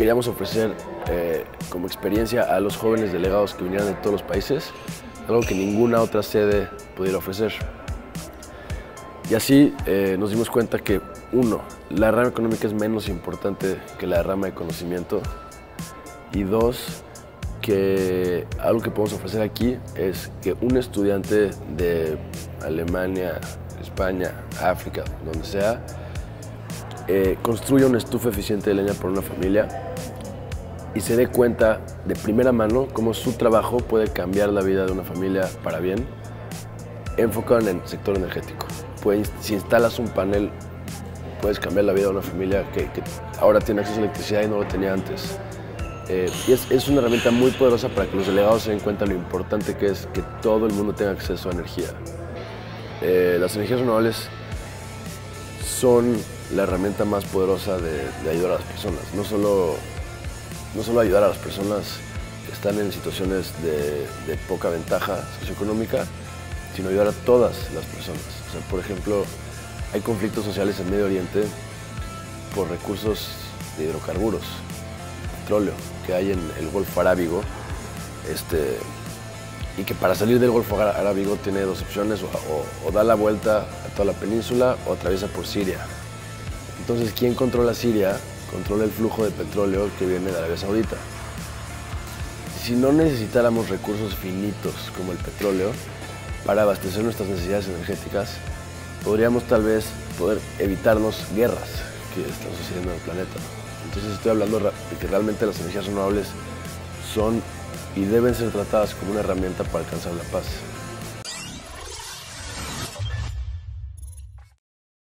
queríamos ofrecer como experiencia a los jóvenes delegados que vinieran de todos los países, algo que ninguna otra sede pudiera ofrecer. Y así nos dimos cuenta que, uno, la rama económica es menos importante que la rama de conocimiento, y dos, que algo que podemos ofrecer aquí es que un estudiante de Alemania, España, África, donde sea, construya una estufa eficiente de leña para una familia y se dé cuenta de primera mano cómo su trabajo puede cambiar la vida de una familia para bien, enfocado en el sector energético. Si instalas un panel, puedes cambiar la vida de una familia que ahora tiene acceso a electricidad y no lo tenía antes. Y es una herramienta muy poderosa para que los delegados se den cuenta de lo importante que es que todo el mundo tenga acceso a energía. Las energías renovables son la herramienta más poderosa de ayudar a las personas. No solo ayudar a las personas que están en situaciones de poca ventaja socioeconómica, sino ayudar a todas las personas. O sea, por ejemplo, hay conflictos sociales en Medio Oriente por recursos de hidrocarburos, petróleo, que hay en el Golfo Arábigo, y que para salir del Golfo Arábigo tiene dos opciones: o da la vuelta a toda la península o atraviesa por Siria. Entonces, ¿quién controla Siria? Controla el flujo de petróleo que viene de Arabia Saudita. Si no necesitáramos recursos finitos como el petróleo para abastecer nuestras necesidades energéticas, podríamos tal vez evitarnos guerras que están sucediendo en el planeta. Entonces estoy hablando de que realmente las energías renovables son y deben ser tratadas como una herramienta para alcanzar la paz.